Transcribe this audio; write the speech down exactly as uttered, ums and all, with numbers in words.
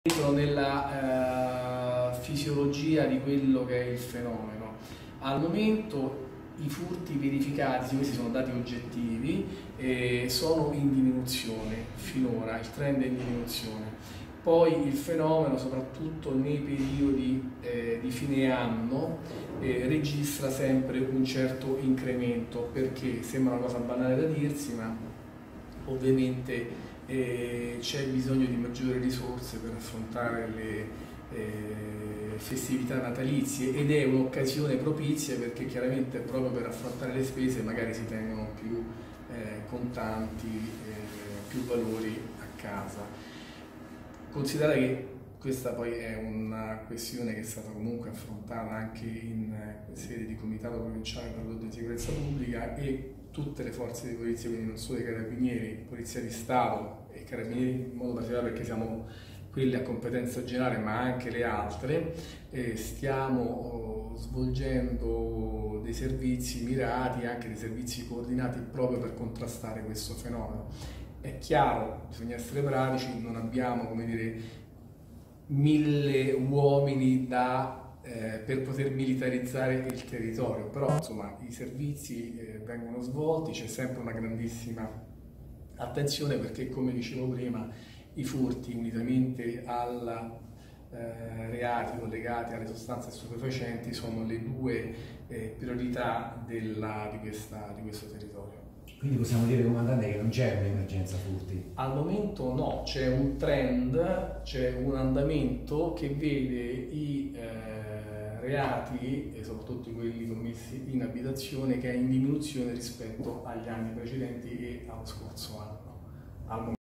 Nella eh, fisiologia di quello che è il fenomeno. Al momento i furti verificati, questi sono dati oggettivi, eh, sono in diminuzione finora, il trend è in diminuzione. Poi il fenomeno, soprattutto nei periodi eh, di fine anno, eh, registra sempre un certo incremento, perché sembra una cosa banale da dirsi, ma ovviamente eh, c'è bisogno di maggiori risorse per affrontare le eh, festività natalizie, ed è un'occasione propizia perché chiaramente proprio per affrontare le spese magari si tengono più eh, contanti, eh, più valori a casa. Considera che questa poi è una questione che è stata comunque affrontata anche in sede di Comitato Provinciale per l'Ordine e Sicurezza Pubblica, e tutte le forze di polizia, quindi non solo i carabinieri, Polizia di Stato e carabinieri in modo particolare perché siamo quelli a competenza generale, ma anche le altre, eh, stiamo oh, svolgendo dei servizi mirati, anche dei servizi coordinati proprio per contrastare questo fenomeno. È chiaro, bisogna essere pratici, non abbiamo, come dire, mille uomini da, eh, per poter militarizzare il territorio, però insomma i servizi eh, vengono svolti, c'è sempre una grandissima attenzione perché, come dicevo prima, i furti unitamente ai eh, reati collegati alle sostanze stupefacenti sono le due eh, priorità della, di, questa, di questo territorio. Quindi possiamo dire, comandante, che non c'è un'emergenza furti? Al momento no, c'è un trend, c'è un andamento che vede i eh, reati, e soprattutto quelli commessi in abitazione, che è in diminuzione rispetto agli anni precedenti e allo scorso anno. Al